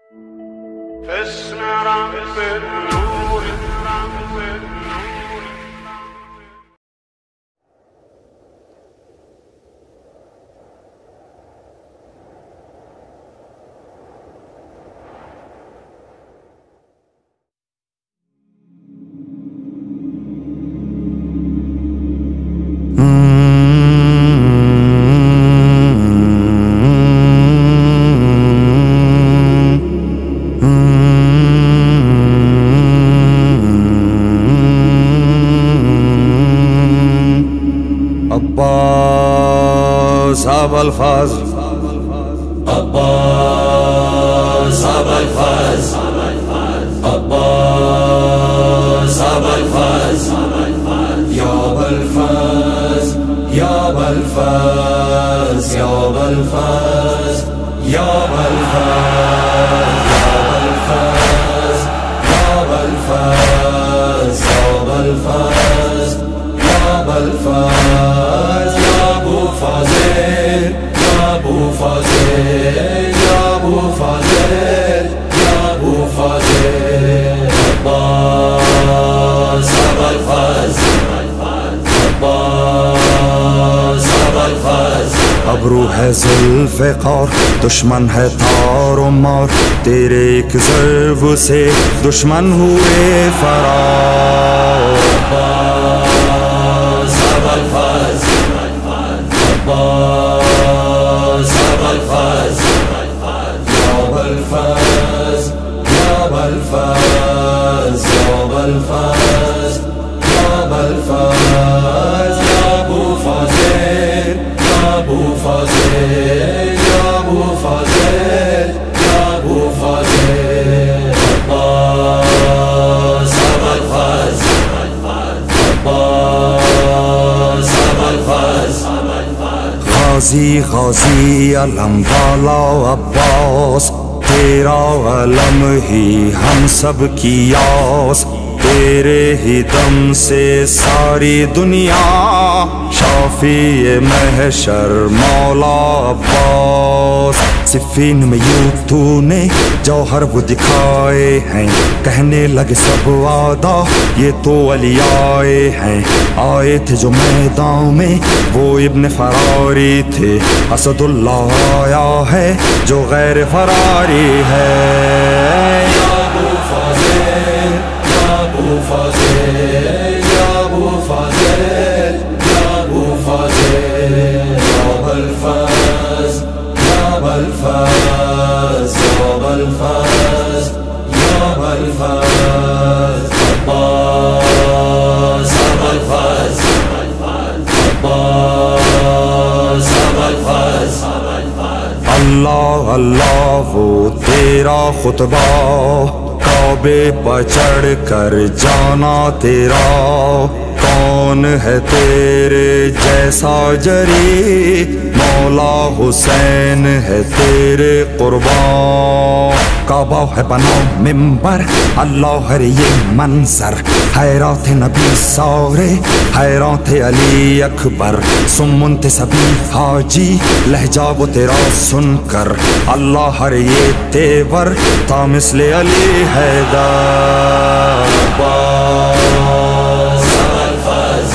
اسم رب النور عباس أبا الفضل عباس أبا الفضل عباس أبا الفضل يا أبا الفضل يا أبا الفضل يا أبا الفضل يا أبا الفضل يا أبا الفضل يا أبا الفضل يا أبا الفضل يا أبو فاضل يا أبو فاضل يا أبو فاضل يا أبو فاضل عباس أبا الفضل عباس أبا الفضل ابرو ہے ذوالفقار دشمن ہے تار و مار تیرے ایک ضرب سے دشمن ہوئے فرار عباس أبا الفضل عباس أبا الفضل يا أبا الفضل يا أبا الفضل يا أبا الفضل يا أبا الفضل يا أبو فاضل يا أبو فاضل يا أبو فاضل يا أبو فاضل عباس أبا الفضل عباس أبا الفضل غازی غازی علم والا عباس تیرا علم ہی ہم سب کی آس تیرے ہی دم سے ساری دنیا شافی محشر مولا عباس صفین میں یوں تو نے جوہر وہ دکھائے ہیں کہنے لگے سب وعدہ یہ تو علی آئے ہیں آئے تھے جو میدان میں وہ ابن فراری تھے اسد اللہ آیا ہے جو غیر فراری ہے یا ابو فاضل یا ابو فاضل یا ابو فاضل یا ابو فاضل یا ابا الفضل یا ابا الفضل یا ابا الفضل یا ابا الفضل عباس أبا الفضل عباس أبا الفضل اللہ اللہ وہ تیرا خطبہ کعبے پر چڑھ کر جانا تیرا کون ہے تیرے جیسا جری مولا حسین ہے تیرے قربان کعبہ ہے بنا ممبر اللہ ہے یہ منظر حیران تھے نبی سارے حیران تھے علی اکبر سمن تھے سبھی حاجی لہجہ وہ تیرا سن کر اللہ ہر یہ تیور تھا مثل علی حیدر عباس أبا الفضل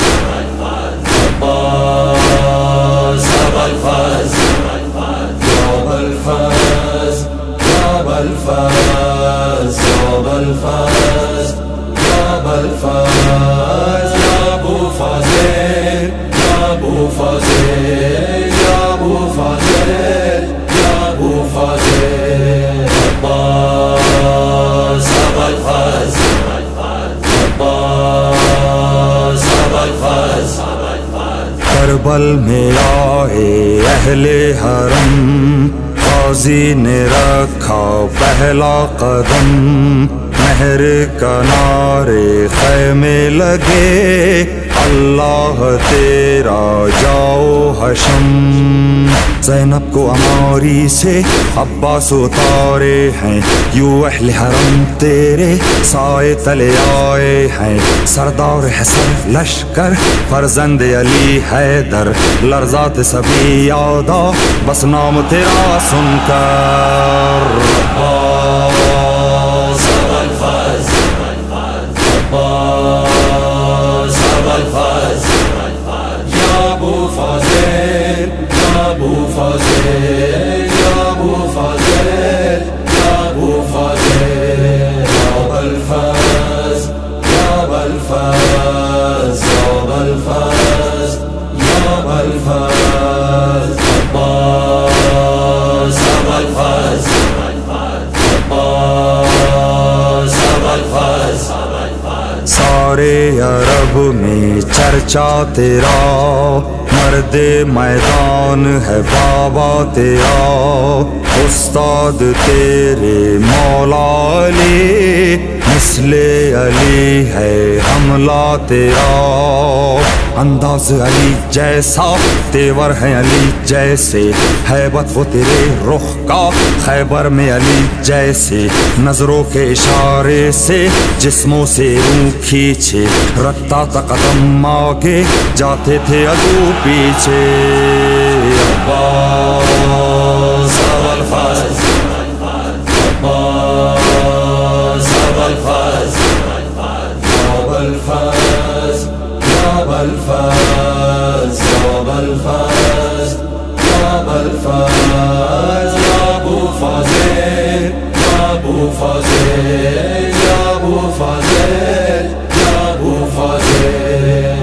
عباس أبا الفضل يا أبا الفضل يا أبا الفضل يا أبا الفضل يا أبا الفضل يا أبو فاضل يا أبو فاضل يا أبو فاضل يا أبو فاضل عباس أبا الفضل عباس أبا الفضل کربل میں آئے اہل حرم غازی نے رکھا پہلا قدم نہر کنارے خیمے لگے اللہ تیرا جاؤ حشم زینب کو عماری سے عباس اتارے ہیں یوں اہل حرم تیرے سائے تلے آئے ہیں سردار حسن لشکر فرزند علی حیدر لرزات سبھی یادا بس نام تیرا سن کر عباس ابوالفضل عباس ابوالفضل یا ابو فاضل یا ابو فاضل یا ابو فاضل یا ابو فاضل یا ابوالفضل یا ابوالفضل یا ابوالفضل یا ابوالفضل عباس ابوالفضل عباس ابوالفضل سارے عرب میں چرچا تیرا مرد میدان ہے بابا تیرا استاد تیرے مولا علی مثل علی ہے حملہ تیرا انداز علی جیسا تیور ہے علی جیسے ہیبت وہ تیرے رخ کا خیبر میں علی جیسے نظروں کے اشارے سے جسموں سے روح کھینچے رکھتا تھا قدم آگے جاتے تھے عدو پیچھے عباس ابوالفضل عباس ابوالفضل یا ابوالفضل یا ابوالفضل یا ابوالفضل یا ابوالفضل یا ابو فاضل یا ابو فاضل یا ابو فاضل یا ابو فاضل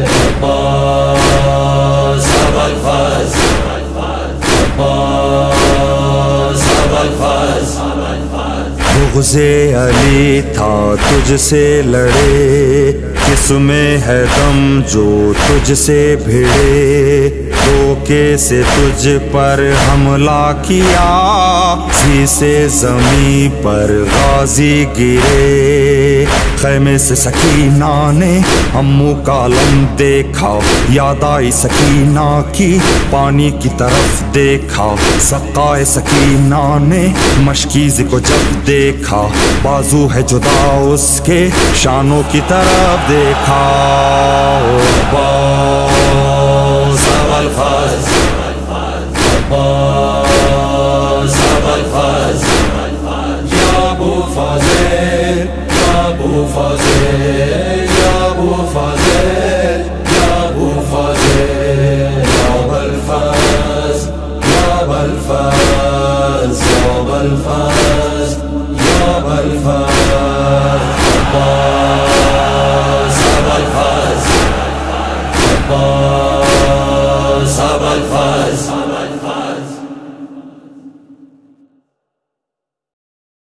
عباس ابوالفضل عباس ابوالفضل بغض علی تھا تجھ سے لڑے کس میں ہے دم جو تجھ سے بھیڑے دھوکے سے تجھ پر حملہ کیا سی سے زمین پر غازی گرے خیمے سے سکینہ نے امو کا علم دیکھا یاد آئی سکینہ کی پانی کی طرف دیکھا سقائے سکینہ نے مشکیز کو جب دیکھا بازو ہے جدا اس کے شانوں کی طرف دیکھا عباس ابوالفضل عباس ابوالفضل یا ابو فاضل یا ابو فاضل یا ابو فاضل یا ابو فاضل یا ابوالفضل یا ابوالفضل یا ابوالفضل یا ابوالفضل عباس ابوالفضل عباس ابوالفضل